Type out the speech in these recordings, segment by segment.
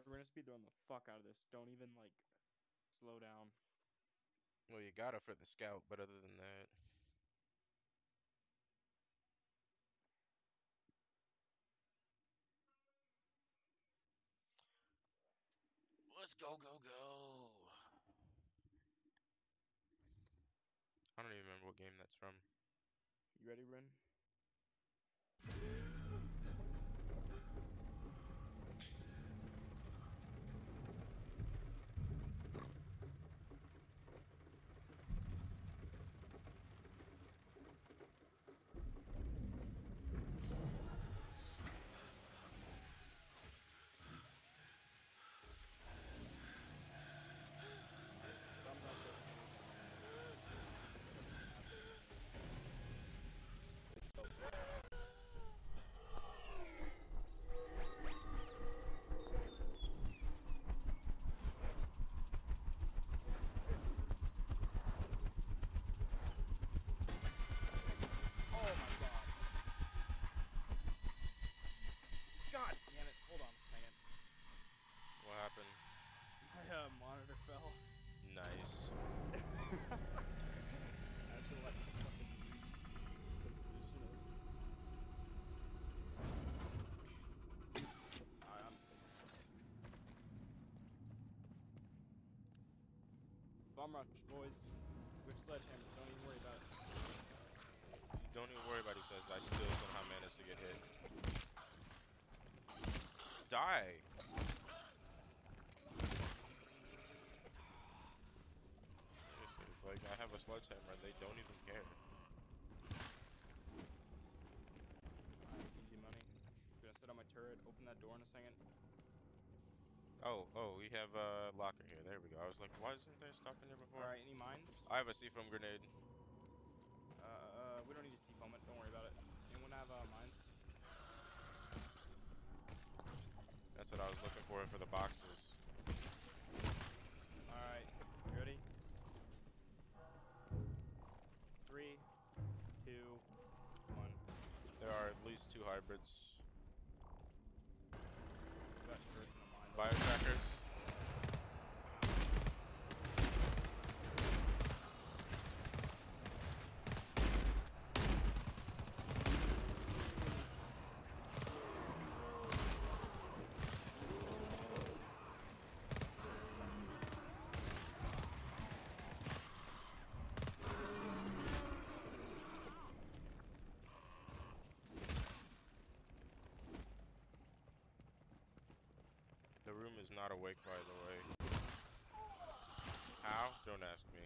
We're gonna speedrun the fuck out of this. Don't even, like, slow down. Well, you gotta for the scout, but other than that. Let's go, go, go. I don't even remember what game that's from. You ready, Ren? God damn it. Hold on a second. What happened? My monitor fell. Nice. I have to like fucking position it. Alright, Bomb rush, boys. With sledgehammer, don't even worry about it. Don't even worry about it, he says. I still somehow managed to get hit. Die! Seriously, it's like I have a sledgehammer and they don't even care. Easy money. I'm gonna set up my turret, open that door in a second. Oh, we have a locker here. There we go. I was like, why isn't there stuff in here before? Alright, any mines? I have a seafoam grenade. We don't need to seafoam it, don't worry about it. Anyone have mines? That's what I was looking for the boxes. Alright, you ready? 3, 2, 1. There are at least 2 hybrids. Got turrets in the mine. Bio trackers. The room is not awake, by the way. How? Don't ask me.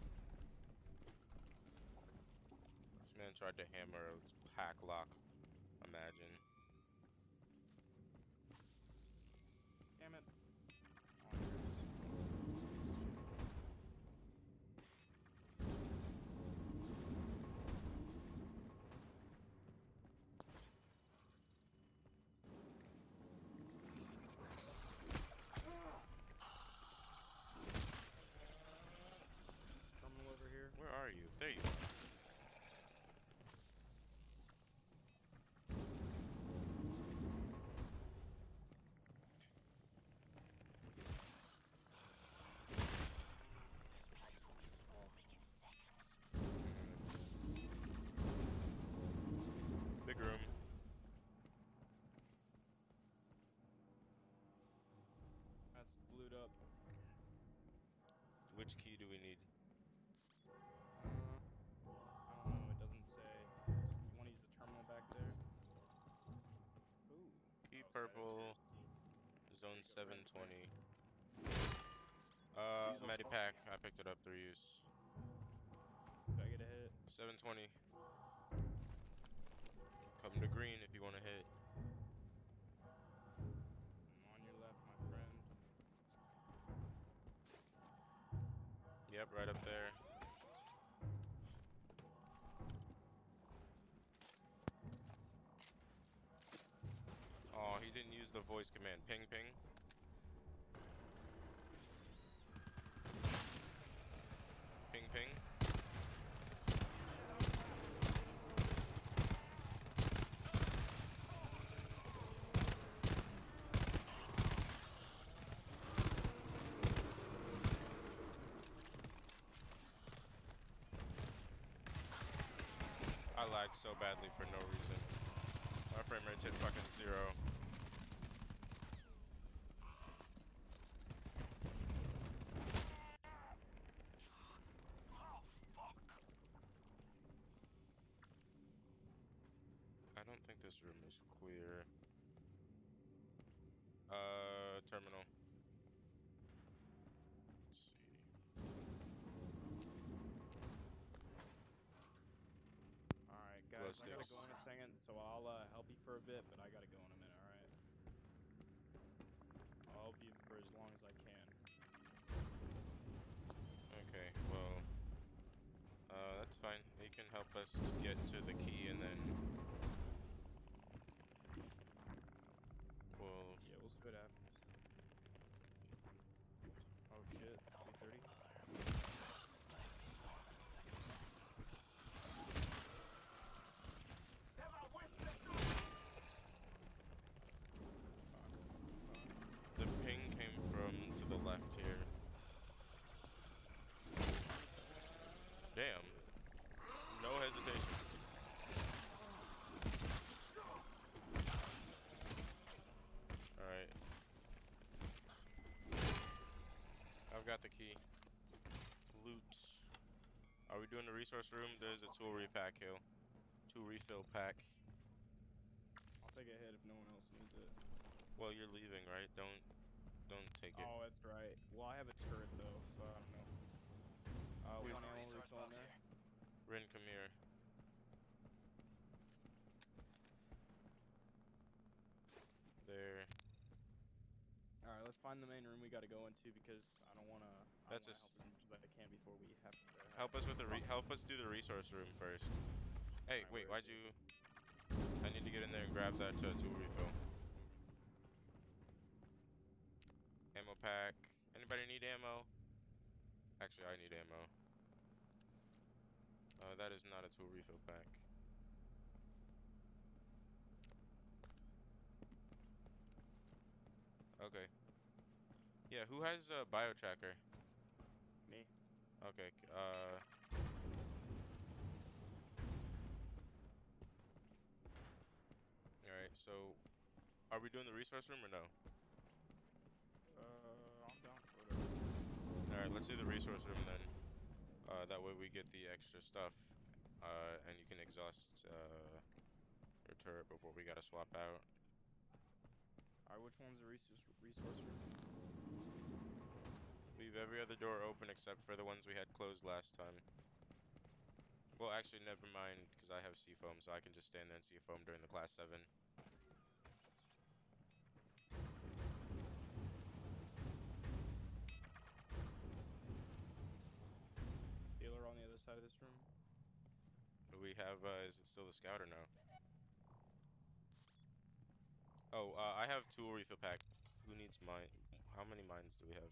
This man tried to hammer a pack lock. Imagine. Damn it. Terminal over here. Where are you? There you are. Big room. That's glued up. Which key do we need? I don't know, it doesn't say. You want to use the terminal back there? Ooh. Key Oh, purple. sorry, Zone 720. Use those Medipack. I picked it up 3 use. Did I get a hit? 720. Come to green if you want to hit. I'm on your left, my friend. Yep, right up there. Oh, he didn't use the voice command. Ping, ping. Ping, ping. lagged so badly for no reason. My frame rate's hit fucking 0. I don't think this room is clear. Terminal. Let's see. Alright, Glow guys, I gotta sticks. go in a second, so I'll help you for a bit, but I gotta go in a minute, alright? I'll help you for as long as I can. Okay, well, that's fine. You can help us get to the key and then we'll... Yeah, we'll see what happens. Oh shit, 330. The ping came from to the left here. Damn. No hesitation. Alright. I've got the key. Loot. Are we doing the resource room? There's a tool repack hill. Tool refill pack. I'll take a hit if no one else needs it. Well, you're leaving, right? Don't take it. Oh, that's right. Well, I have a turret though, so I don't know. One ammo refill in there. Rin, come here. There. Alright, let's find the main room we gotta go into because I don't wanna help as much as I can before we have to Help us with the help us do the resource room first. Hey, Alright, wait, where why'd is you... I need to get in there and grab that tool refill. Ammo pack. Anybody need ammo? Actually, I need ammo. That is not a tool refill pack. Okay. Yeah, who has a bio tracker? Me. Okay, alright, so are we doing the resource room or no? I'm down for it. Alright, let's do the resource room then. That way we get the extra stuff. And you can exhaust your turret before we gotta swap out. Alright, which one's the resource room? Leave every other door open except for the ones we had closed last time. Well, actually, never mind, because I have C-foam, so I can just stand there and C-foam during the Class 7. Stealer on the other side of this room? Do we have, is it still the scout or no? Oh, I have tool refill pack. Who needs mine? How many mines do we have?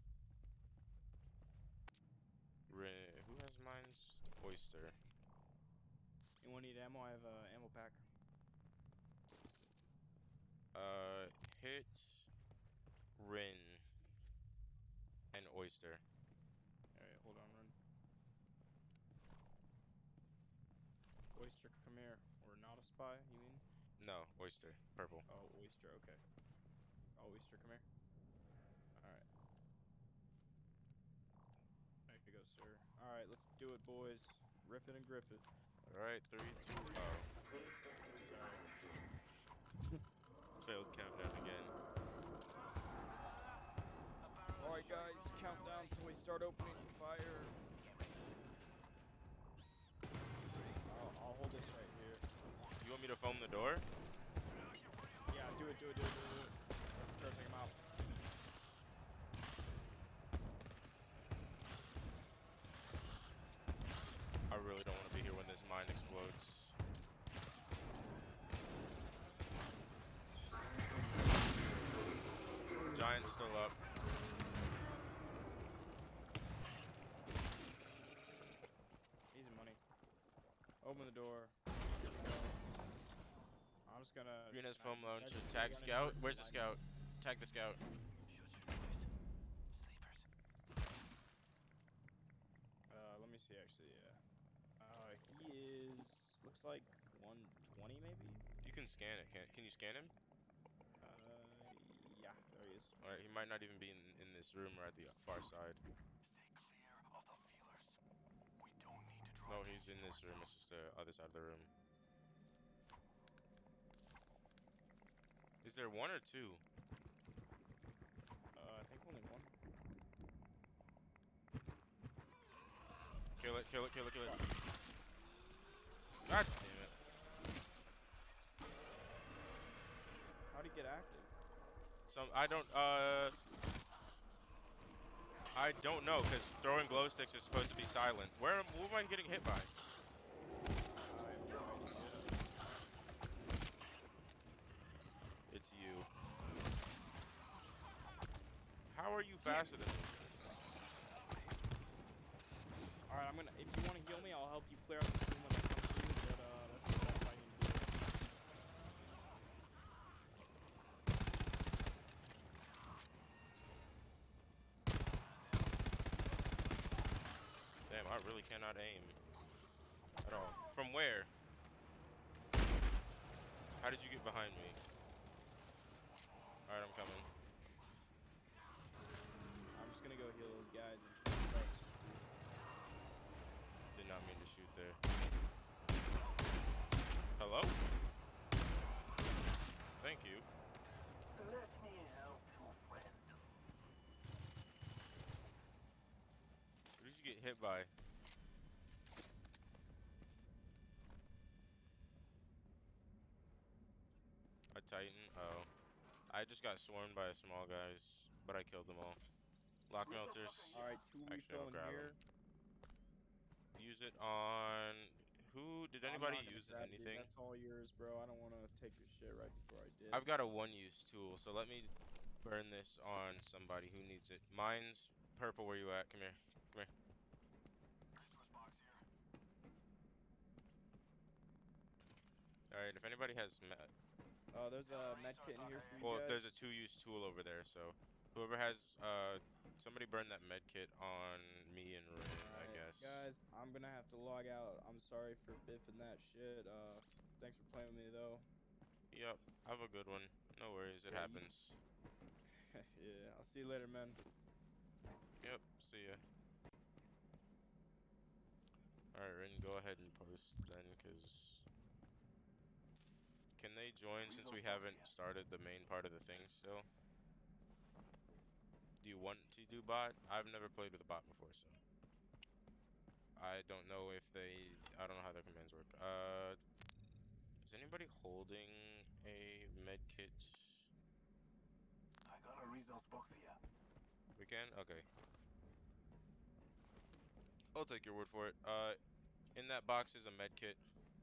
Who has mines? Oyster. Anyone need ammo? I have a ammo pack. Hit Rin and Oyster. Alright, hold on, run. Oyster, come here. Or not a spy, you mean? No, Oyster. Purple. Oh, Oyster, okay. Oh, Oyster, come here. Alright. There you go, sir. Alright, let's do it, boys. Rip it and grip it. Alright, 3, 2, oh. Failed countdown again. Alright, guys, countdown till we start opening fire. I'll hold this right here. You want me to foam the door? Yeah, do it. Start taking them out. I really don't want to be here when this mine explodes. Giant's still up. Easy money. Open the door. I'm just gonna... Greenest foam launcher. Tag scout. Where's the scout? Tag the scout. Let me see, actually, yeah. He is Looks like 120 maybe. You can scan it. Can you scan him? Yeah, there he is. All right, he might not even be in this room or at the far side. Stay clear of the feelers. We don't need to draw No, he's attention in to this room. It's ourselves. just the other side of the room. Is there one or two? I think only one. Kill it, kill it, kill it, kill it. God damn it. How'd he get active? I don't know, because throwing glow sticks is supposed to be silent. Who am I getting hit by? I have no idea. It's you. How are you faster than me? Alright, I'm gonna. If you want to heal me, I'll help you clear out the room when I come through. But that's the best I can do. Damn, I really cannot aim at all. From where? How did you get behind me? Alright, I'm coming. I'm just gonna go heal those guys and try to start. Did not mean to shoot there. Hello? Thank you. Let me help you, friend. What did you get hit by? A Titan? Oh. I just got swarmed by small guys, but I killed them all. Lock melters. Alright, 2 Actually, I'll refill in grab here. Use it on... Who? Did I'm anybody not gonna use grab it, dude. anything? That's all yours, bro. I don't want to take your shit right before I did. I've got a one-use tool, so let me burn this on somebody who needs it. Mine's purple. Where you at? Come here. Come here. Resource box here. Alright, if anybody has... There's a med kit in here for you Well, guys. there's a two-use tool over there, so... Whoever has... somebody burn that med kit on me and Rin, I Alright, guess. guys, I'm gonna have to log out. I'm sorry for biffing that shit. Thanks for playing with me, though. Yep. Have a good one. No worries. It Yeah, happens. yeah, I'll see you later, man. Yep. See ya. Alright, Rin, go ahead and post then, because... Can they join since we haven't started the main part of the thing still? Do you want to do bot? I've never played with a bot before, so... I don't know if they... I don't know how their commands work. Is anybody holding a med kit? I got a resource box here. We can? Okay. I'll take your word for it. In that box is a med kit.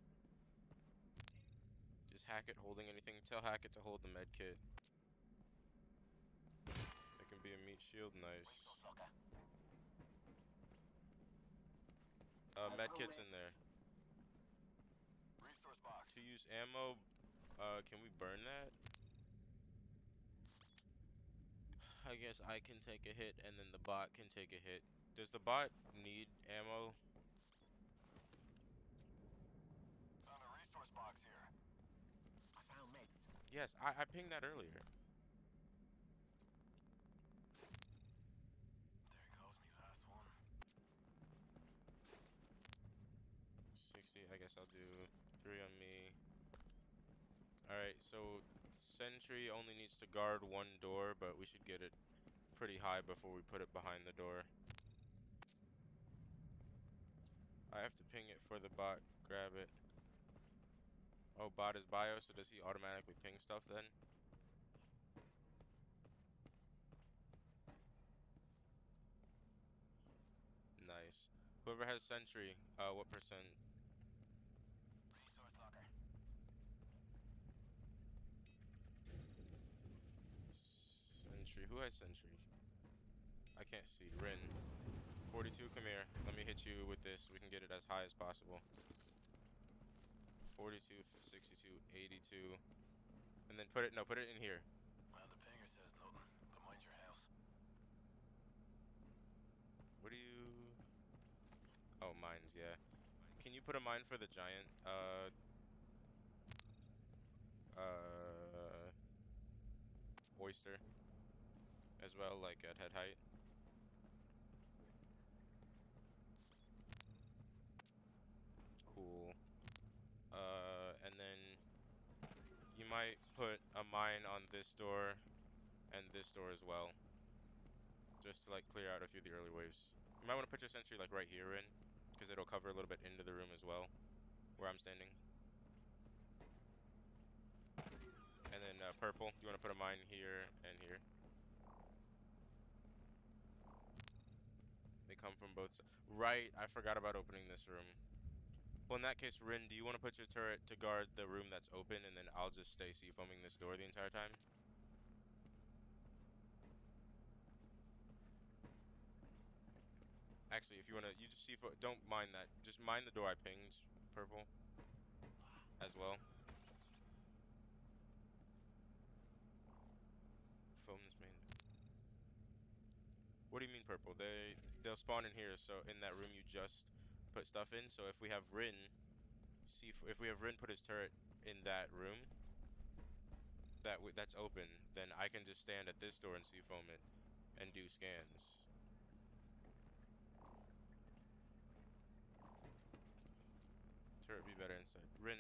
Is Hackett holding anything? Tell Hackett to hold the med kit. It can be a meat shield. Nice. Resource locker. Med kit's in there. Resource box. To use ammo, can we burn that? I guess I can take a hit and then the bot can take a hit. Does the bot need ammo? Found a resource box here. I found meds. Yes, I pinged that earlier. There goes me last one. 60, I guess I'll do 3 on me. Alright, so sentry only needs to guard one door, but we should get it pretty high before we put it behind the door. I have to ping it for the bot. Grab it. Oh, bot is bio, so does he automatically ping stuff then? Nice. Whoever has sentry, what percent? Resource locker. Sentry. Who has sentry? I can't see. Rin. 42, come here. Let me hit you with this. We can get it as high as possible. 42, 62, 82. And then put it in here. Well, the pinger says nothing, but mind your house. What do you... Oh, mines, yeah. can you put a mine for the giant? Oyster as well, like at head height. Cool. And then you might put a mine on this door and this door as well, just to like clear out a few of the early waves. You might want to put your sentry like right here in, because it'll cover a little bit into the room as well, where I'm standing. And then purple, you want to put a mine here and here. They come from both sides. Right, I forgot about opening this room. Well, in that case, Rin, do you want to put your turret to guard the room that's open, and then I'll just stay C-foaming this door the entire time? Actually, if you want to, you just C-foam, don't mind that. Just mind the door I pinged, purple, as well. Foam this main. What do you mean purple? They'll spawn in here, so in that room you just put stuff in. So if we have Rin, if we have Rin put his turret in that room that's open, then I can just stand at this door and C-foam it and do scans. Turret be better inside. Rin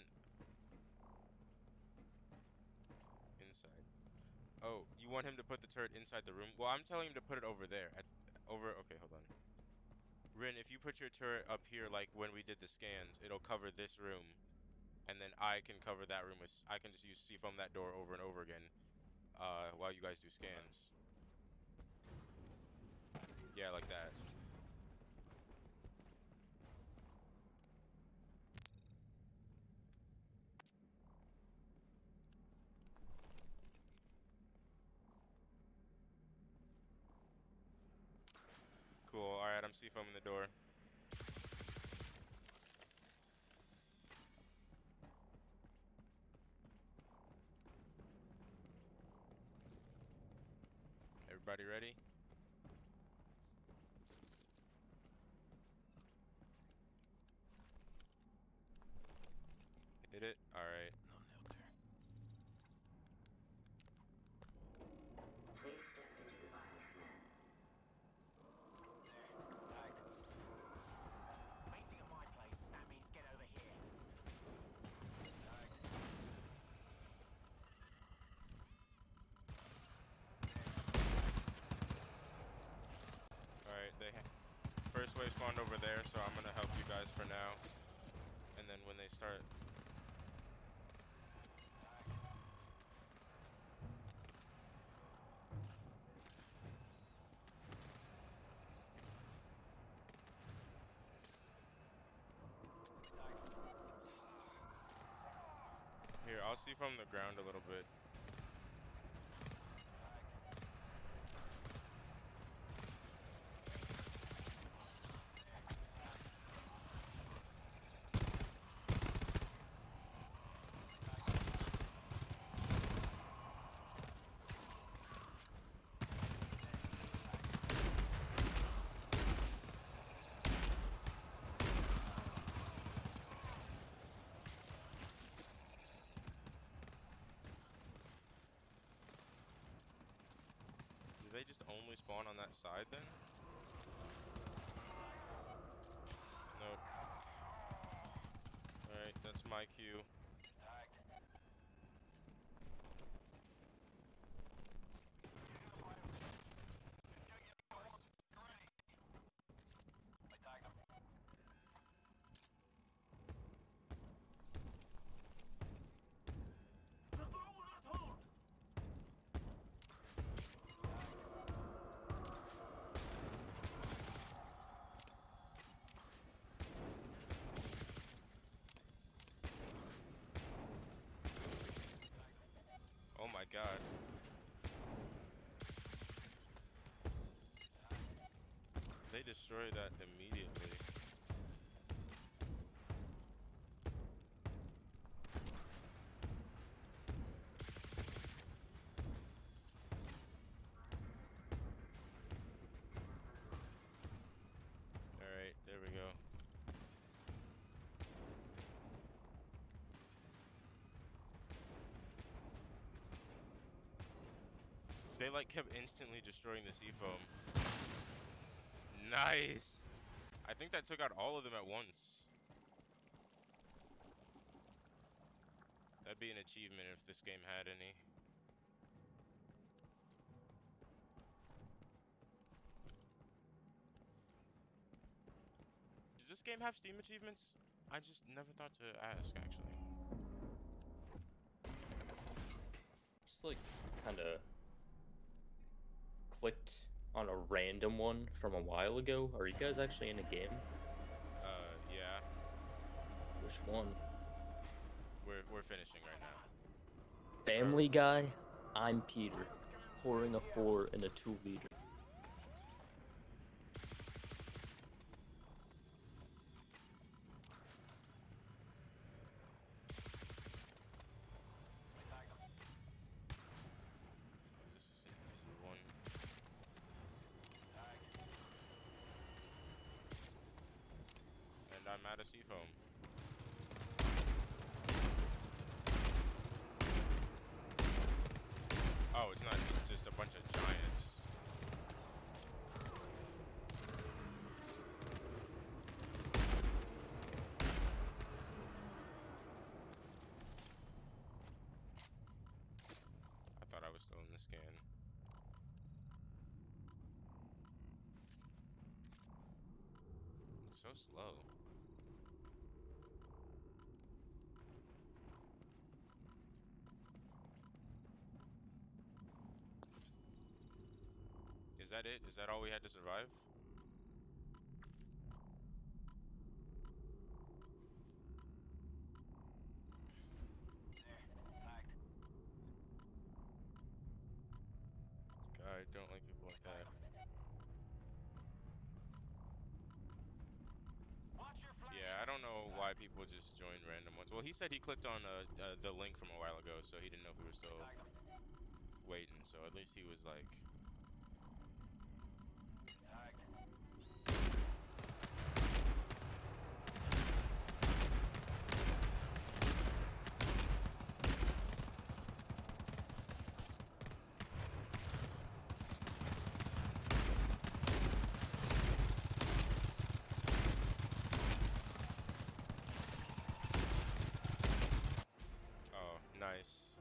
inside. Oh, you want him to put the turret inside the room? Well, I'm telling him to put it over there. Okay, hold on. Rin, if you put your turret up here like when we did the scans, it'll cover this room. And then I can cover that room with, I can just use C-foam that door over and over again while you guys do scans. Yeah, like that. Cool, alright, I'm C-foaming the door. Everybody ready? Hit it? Alright. Please step into the lion's den. Meeting at my place. That means get over here. Alright, first wave spawned over there, so I'm gonna help you guys for now. And then when they start... Here, I'll see from the ground a little bit. Do they just only spawn on that side then? Nope. Alright, that's my cue. Oh my god. They destroy that immediately. Alright, there we go. They like kept instantly destroying the seafoam. Nice. I think that took out all of them at once. That'd be an achievement if this game had any. Does this game have Steam achievements? I just never thought to ask, actually. Just like kind of clicked on a random one from a while ago. Are you guys actually in a game? Yeah. Which one? We're finishing right now. Family Guy? I'm Peter, pouring a 4 in a 2-liter. This is an easy one. And I'm out of seafoam. Oh, it's not. It's just a bunch of giants. I thought I was still in the scan. It's so slow. Is that it? Is that all we had to survive? God, I don't like people like that. Yeah, I don't know why people just join random ones. Well, he said he clicked on the link from a while ago, so he didn't know if we were still waiting. So at least he was like... Oh, nice.